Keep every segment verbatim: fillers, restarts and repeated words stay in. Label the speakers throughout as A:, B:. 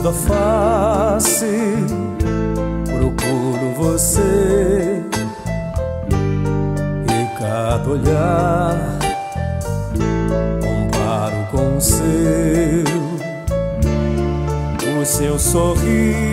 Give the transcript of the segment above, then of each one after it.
A: toda face procuro você, e cada olhar comparo com o seu. O seu sorriso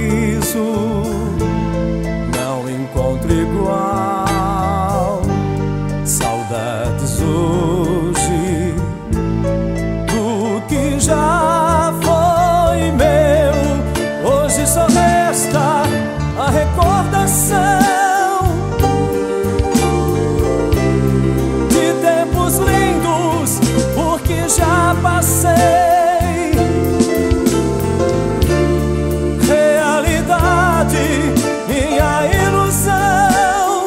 A: não encontro igual. Saudades hoje do que já foi meu. Hoje só resta a recordação de tempos lindos, porque já passei. Minha ilusão,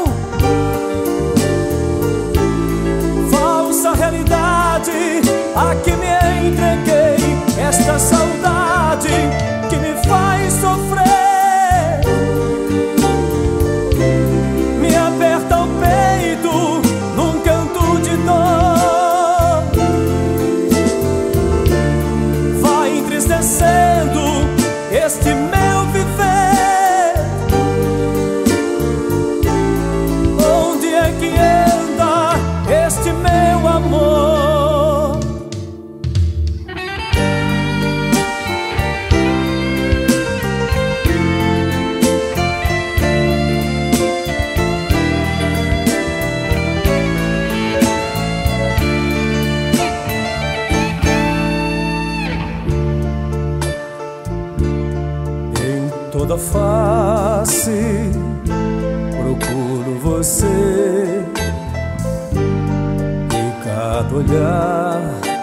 A: falsa realidade a que me entreguei. Esta saudade que me faz sofrer, me aperta o peito num canto de dor, vai entristecendo este meu viver. Este meu amor, em toda face procuro você, cada olhar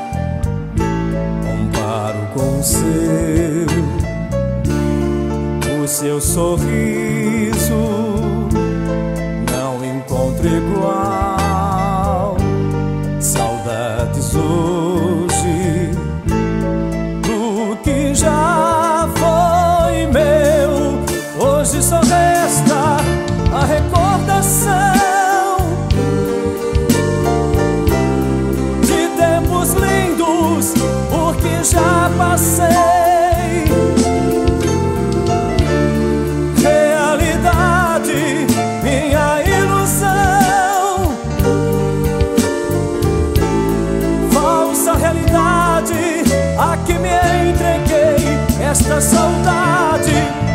A: comparo com o seu. O seu sorriso não encontro igual. Saudades hoje do que já foi meu. Hoje só resta a recordação porque já passei. Realidade, minha ilusão, falsa realidade a que me entreguei. Esta saudade